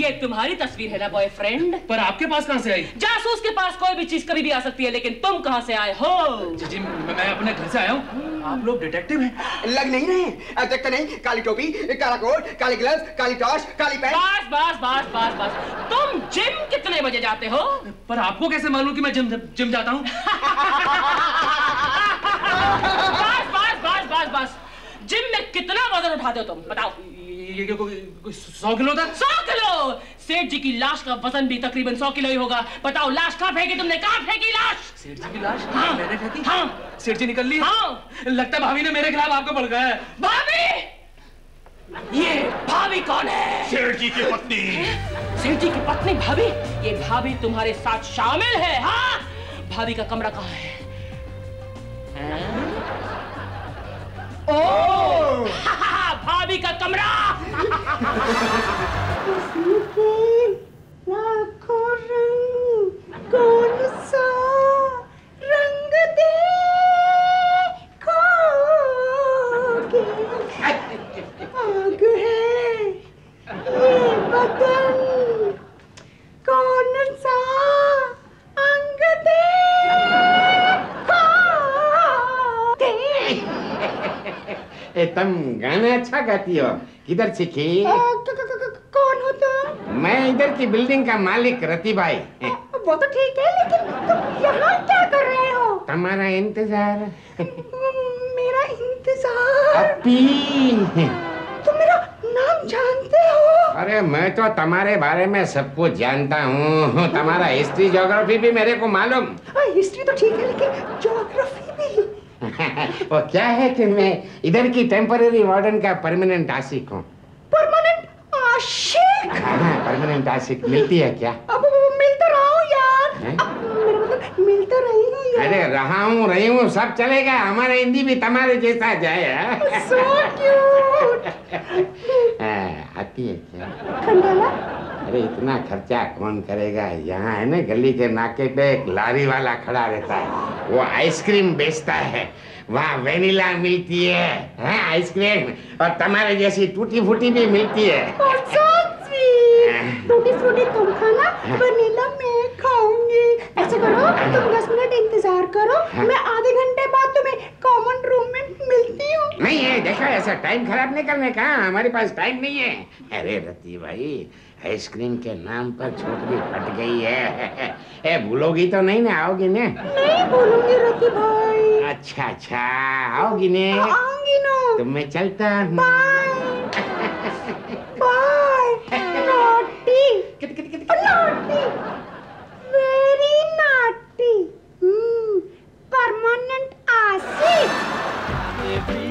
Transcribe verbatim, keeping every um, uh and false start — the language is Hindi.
ये तुम्हारी तस्वीर है ना बॉयफ्रेंड? पर आपके पास कहाँ से आई? जासूस के पास कोई भी चीज कभी भी आ सकती है, लेकिन तुम कहाँ से आए हो? जी जी मैं अपने घर से आया हूँ। आप लोग डिटेक्टिव हैं? लग नहीं रहे। देखते नहीं, काली टोपी, काला कोट, काली ग्लव्स, काली टॉर्च, काली पैंट। बस बस बस बस बस। तुम जिम कितने बजे जाते हो? पर आपको कैसे मालूम कि मैं जिम जिम जाता हूँ? बस बस बस बस बस। जिम में कितना वजन उठाते हो तुम, बताओ? ये कोई सौ किलो था? सौ किलो? सेठ जी की लाश का वजन भी तकरीबन सौ किलो ही होगा। बताओ लाश कहाँ फेंकी तुमने? कहाँ फेंकी लाश? सेठ जी की लाश? हाँ। मैंने फेंकी? हाँ। सेठ जी निकल ली? हाँ। लगता है भाभी ने मेरे खिलाफ आपको भड़काया है। भाभी? ये भाभी कौन है? सेठ जी की पत्नी। सेठ जी की पत्नी भाभी? ये भाभी तुम्हारे साथ शामिल है? हाँ? भाभी का कमरा कहाँ है? ओह! भाभी का कमरा। लाखों रंग कौन सा रंग देखोगे? आग है ये बदन, कौन सा अंग देखोगे? ए, तुम गाना अच्छा गाती हो, किधर सीखी? कौन हो तुम? मैं इधर की बिल्डिंग का मालिक रति भाई। वो तो ठीक है, लेकिन तुम यहाँ क्या कर रहे हो? तुम्हारा इंतजार। मेरा इंतजार? अपी। तुम मेरा नाम जानते हो? अरे मैं तो तुम्हारे बारे में सब कुछ जानता हूँ। तुम्हारा हिस्ट्री ज्योग्राफी भी मेरे को मालूम। हिस्ट्री तो ठीक है, लेकिन ज्योग्राफी भी। वो क्या है कि मैं इधर की टेम्पररी वार्डन का परमानेंट आशिक हूँ। परमानेंट आशिक? हाँ, परमानेंट आशिक मिलती है क्या? अब मिल तो रहा हूँ यार। मेरा मतलब मिल तो रही हूँ यार। अरे रहा हूँ रही हूँ सब चलेगा, हमारा हिंदी भी तुम्हारे जैसा जाए। So cute। आती है क्या? खंडाला? अरे इतना खर्चा कौन करेगा? यहाँ है ना गली के नाके पे एक लारी वाला खड़ा रहता है, वो आइसक्रीम बेचता है। वहाँ वेनिला मिलती है, है आइसक्रीम, और तुम्हारे जैसी टूटी फूटी भी मिलती है। टूटी फ्रूटी तुम खाना, वेनिला मैं खाऊंगी। ऐसे करो, तुम दस मिनट इंतजार करो, मैं आधे घंटे बाद तुम्हें कॉमन रूम में मिलती हूँ। नहीं है, देखो ऐसा टाइम खराब नहीं करने का, हमारे पास टाइम नहीं है। अरे रति भाई, आइसक्रीम के नाम पर छोकरी फट गई है। ए भूलोगी तो नहीं ना? आओगी ने? नहीं भूलूंगी रति भाई। अच्छा अच्छा, आओगी ने? आऊंगी ना। तो मैं चलता हूँ। Bye bye. Naughty naughty, very naughty. Permanent आशिक।